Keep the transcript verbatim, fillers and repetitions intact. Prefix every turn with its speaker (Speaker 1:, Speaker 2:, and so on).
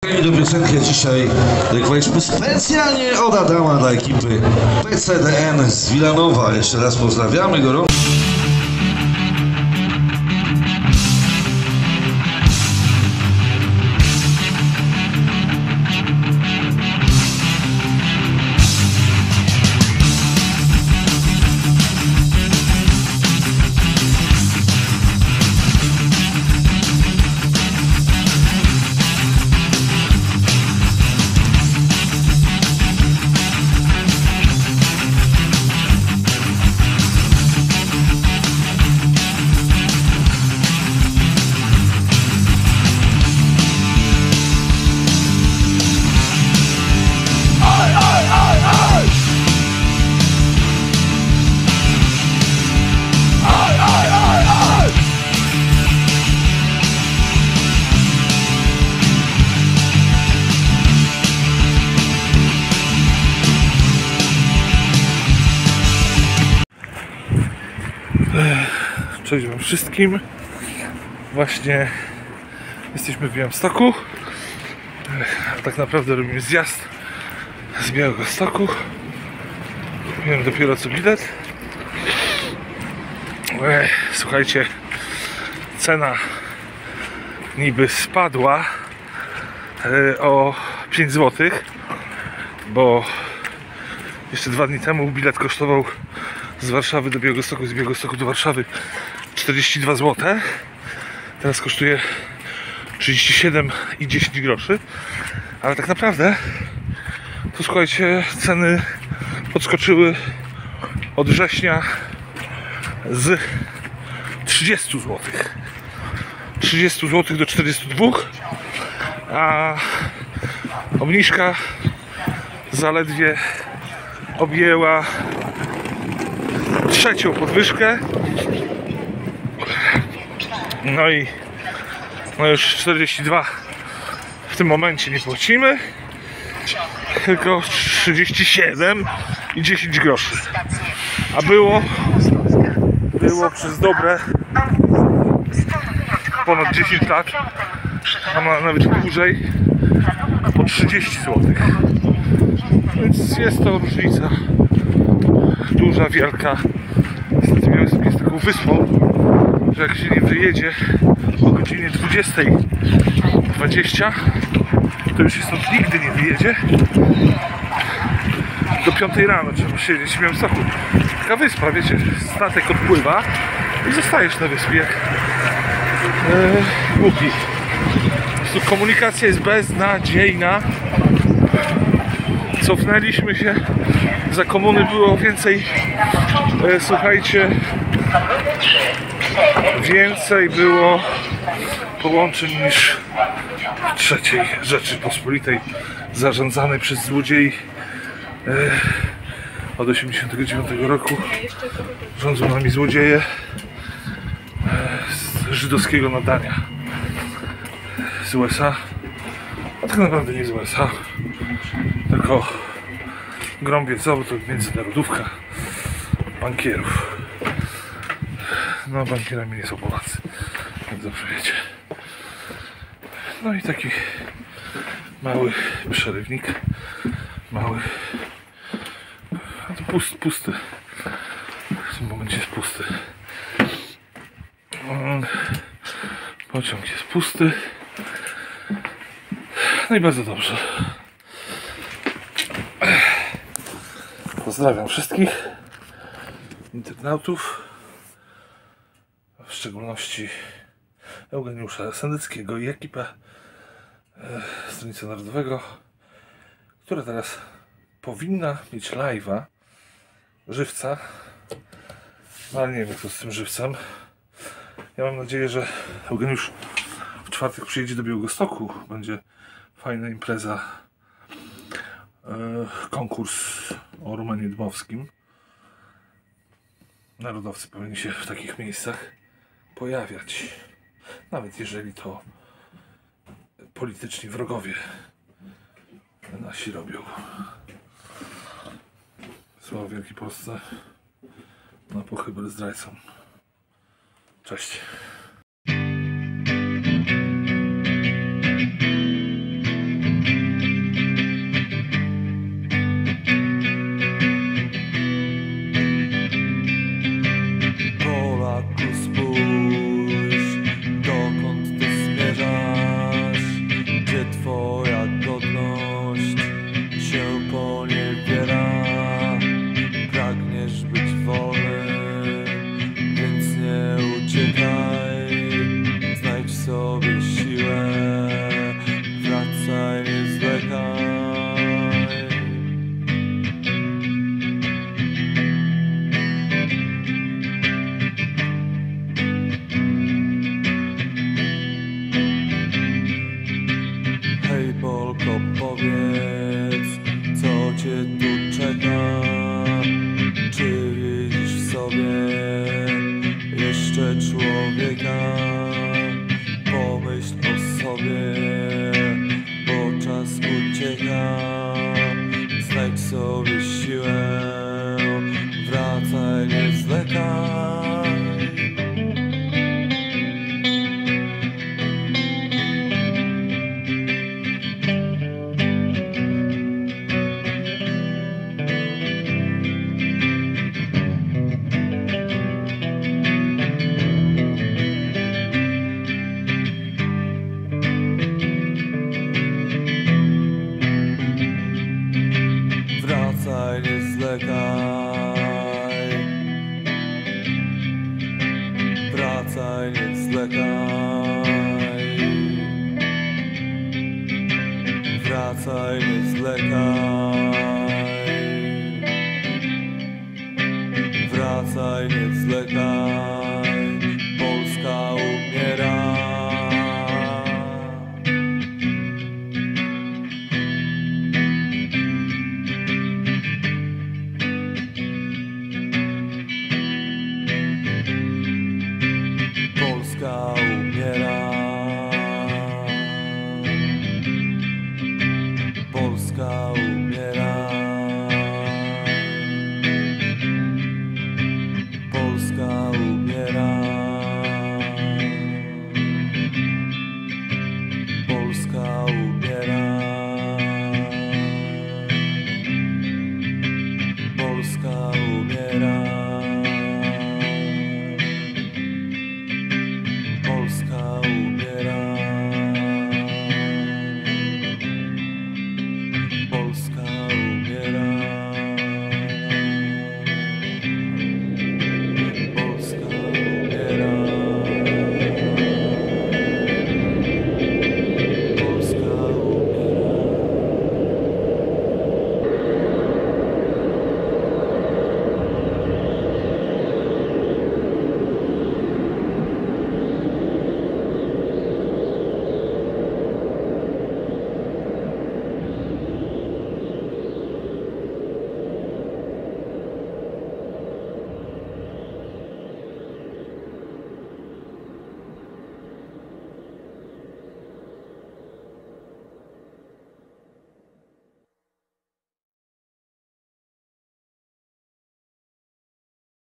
Speaker 1: Do piosenki dzisiaj zagraliśmy specjalnie od Adama dla ekipy P C D N z Wilanowa. Jeszcze raz pozdrawiamy gorąco.
Speaker 2: Cześć wam wszystkim. Właśnie jesteśmy w Białymstoku. A tak naprawdę robimy zjazd z Białegostoku. Kupiłem dopiero co bilet. Słuchajcie, cena niby spadła o pięć złotych, bo jeszcze dwa dni temu bilet kosztował z Warszawy do Białegostoku, z Białegostoku do Warszawy czterdzieści dwa złote. Teraz kosztuje trzydzieści siedem i dziesięć groszy. Ale tak naprawdę to, słuchajcie, ceny podskoczyły od września z trzydziestu złotych trzydziestu złotych do czterdziestu dwóch, a obniżka zaledwie objęła trzecią podwyżkę. No i no już czterdzieści dwa w tym momencie nie płacimy, tylko trzydzieści siedem i dziesięć groszy. A było było przez dobre ponad dziesięć lat, a nawet dłużej, po trzydzieści złotych. Więc jest to różnica duża, wielka. Niestety Białystok jest taką wyspą, że jak się nie wyjedzie o godzinie dwudziestej dwadzieścia, to już się stąd nigdy nie wyjedzie. Do piątej rano trzeba siedzieć w Białymstoku. Taka wyspa, wiecie, statek odpływa i zostajesz na wyspie jak e, głupi. Tu komunikacja jest beznadziejna. Cofnęliśmy się, za komuny było więcej, e, słuchajcie, więcej było połączeń niż w trzeciej Rzeczypospolitej zarządzanej przez złodziei. e, od osiemdziesiątego dziewiątego roku rządzą nami złodzieje e, z żydowskiego nadania z U S A, a tak naprawdę nie z U S A, tylko grom wiedzowy, to międzynarodówka bankierów. No, bankierami nie są Polacy, jak dobrze wiecie. No i taki mały przerywnik, mały, a to pusty, pusty, w tym momencie jest pusty. Pociąg jest pusty, no i bardzo dobrze. Pozdrawiam wszystkich internautów, w szczególności Eugeniusza Sandyckiego i ekipę e, Stronnictwa Narodowego, która teraz powinna mieć live'a żywca, no ale nie wiem jak to z tym żywcem. Ja mam nadzieję, że Eugeniusz w czwartek przyjedzie do Białegostoku, będzie fajna impreza, e, konkurs o Romanie Dmowskim. Narodowcy powinni się w takich miejscach pojawiać, nawet jeżeli to polityczni wrogowie nasi robią. Sława Wielkiej Polsce, na pochybę zdrajcom. Cześć.
Speaker 3: to powiedz, co cię tu czeka. Czy widzisz w sobie jeszcze człowieka? Pomyśl o sobie, bo czas ucieka. Znajdź sobie siłę, wracaj, nie zwlekaj. Wracaj, nie zwlekaj. Wracaj, nie zwlekaj. Wracaj, nie zwlekaj.